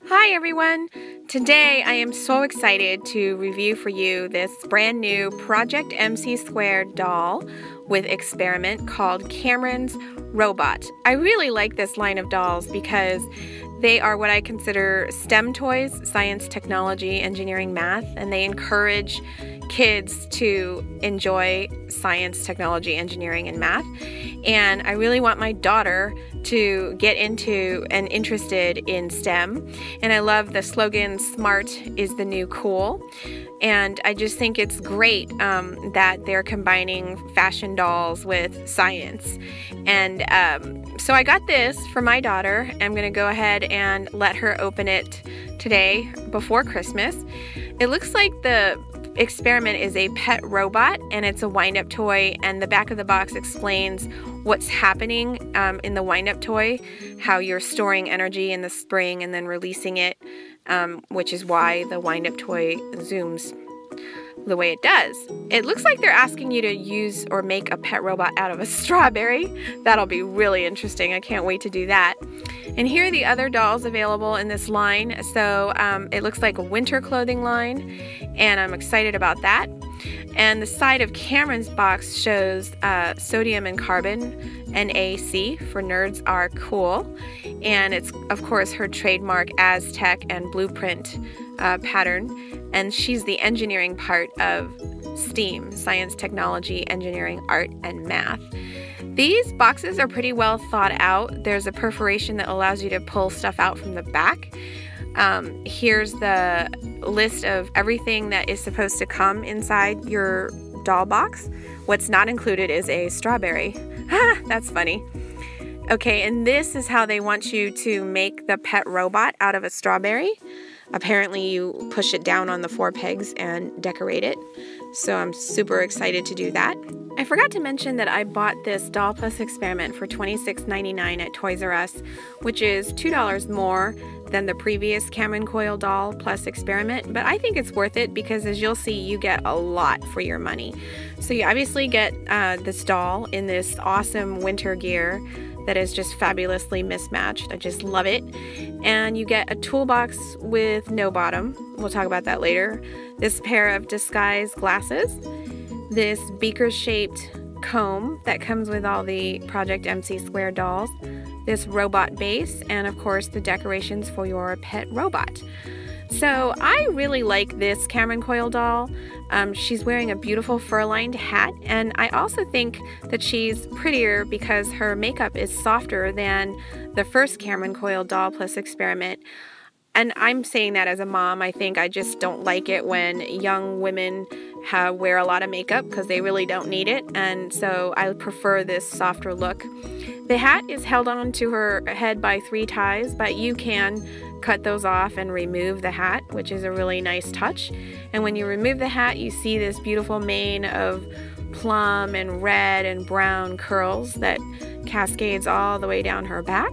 Hi everyone! Today I am so excited to review for you this brand new Project MC Squared doll with experiment called Cameron's Robot. I really like this line of dolls because they are what I consider STEM toys, science, technology, engineering, math, and they encourage kids to enjoy science, technology, engineering, and math. And I really want my daughter to get into and interested in STEM. And I love the slogan, "Smart is the new cool." And I just think it's great that they're combining fashion dolls with science. And so I got this for my daughter. I'm going to go ahead and let her open it today before Christmas. It looks like the experiment is a pet robot and it's a wind-up toy, and the back of the box explains what's happening in the wind-up toy, how you're storing energy in the spring and then releasing it, which is why the wind-up toy zooms the way it does. It looks like they're asking you to use or make a pet robot out of a strawberry. That'll be really interesting. I can't wait to do that. And here are the other dolls available in this line. So it looks like a winter clothing line, and I'm excited about that. And the side of Cameron's box shows sodium and carbon, NAC, for nerds are cool. And it's, of course, her trademark Aztec and blueprint pattern. And she's the engineering part of STEAM, science, technology, engineering, art, and math. These boxes are pretty well thought out. There's a perforation that allows you to pull stuff out from the back. Here's the list of everything that is supposed to come inside your doll box. What's not included is a strawberry. That's funny. Okay, and this is how they want you to make the pet robot out of a strawberry. Apparently you push it down on the 4 pegs and decorate it. So I'm super excited to do that. I forgot to mention that I bought this Doll Plus Experiment for $26.99 at Toys R Us, which is $2 more than the previous Cameron Coyle Doll Plus Experiment, but I think it's worth it because, as you'll see, you get a lot for your money. So you obviously get this doll in this awesome winter gear that is just fabulously mismatched. I just love it. And you get a toolbox with no bottom. We'll talk about that later. This pair of disguise glasses. This beaker-shaped comb that comes with all the Project MC Square dolls. This robot base, and of course the decorations for your pet robot. So I really like this Cameron Coyle doll. She's wearing a beautiful fur-lined hat, and I also think that she's prettier because her makeup is softer than the first Cameron Coyle Doll Plus Experiment. And I'm saying that as a mom. I think I just don't like it when young women wear a lot of makeup because they really don't need it, and so I prefer this softer look. The hat is held on to her head by 3 ties, but you can cut those off and remove the hat, which is a really nice touch. And when you remove the hat, you see this beautiful mane of plum and red and brown curls that cascades all the way down her back.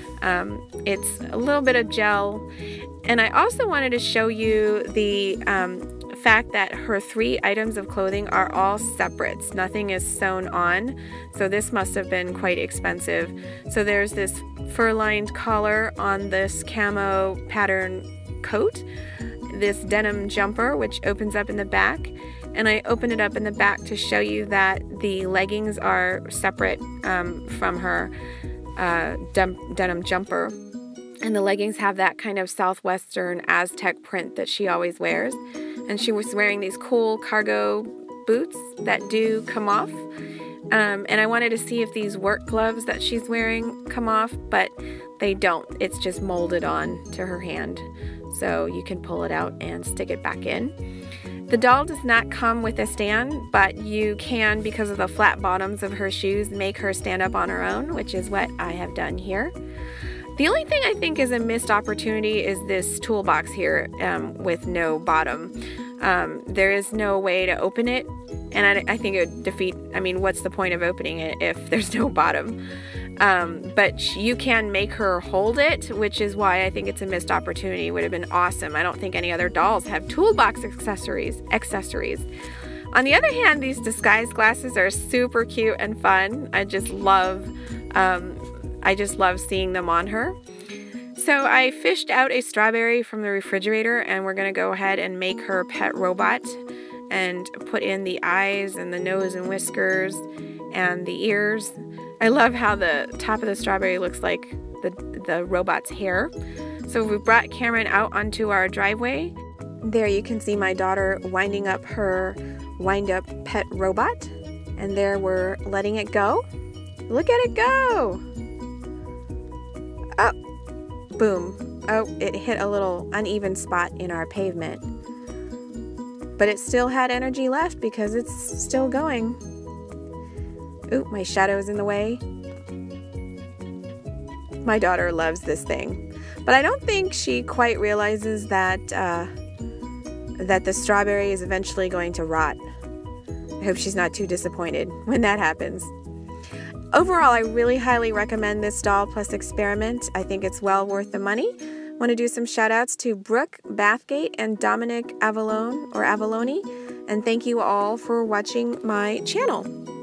It's a little bit of gel. And I also wanted to show you the fact that her 3 items of clothing are all separates. Nothing is sewn on, so this must have been quite expensive. So there's this fur-lined collar on this camo pattern coat, this denim jumper which opens up in the back, and I opened it up in the back to show you that the leggings are separate from her denim jumper. And the leggings have that kind of southwestern Aztec print that she always wears. And she was wearing these cool cargo boots that do come off. And I wanted to see if these work gloves that she's wearing come off, but they don't. It's just molded on to her hand. So you can pull it out and stick it back in. The doll does not come with a stand, but you can, because of the flat bottoms of her shoes, make her stand up on her own, which is what I have done here. The only thing I think is a missed opportunity is this toolbox here with no bottom. There is no way to open it, and I think it would defeat, I mean, what's the point of opening it if there's no bottom? But you can make her hold it, which is why I think it's a missed opportunity. It would have been awesome. I don't think any other dolls have toolbox accessories. On the other hand, these disguise glasses are super cute and fun. I just love seeing them on her. So I fished out a strawberry from the refrigerator, and we're going to go ahead and make her pet robot and put in the eyes and the nose and whiskers and the ears. I love how the top of the strawberry looks like the robot's hair. So we brought Cameron out onto our driveway. There you can see my daughter winding up her wind-up pet robot. And there we're letting it go. Look at it go! Oh! Boom. Oh, it hit a little uneven spot in our pavement. But it still had energy left because it's still going. Ooh, my shadow's in the way. My daughter loves this thing. But I don't think she quite realizes that, that the strawberry is eventually going to rot. I hope she's not too disappointed when that happens. Overall, I really highly recommend this doll plus experiment. I think it's well worth the money. Want to do some shout outs to Brooke Bathgate and Dominic Avalone or Avalone. And thank you all for watching my channel.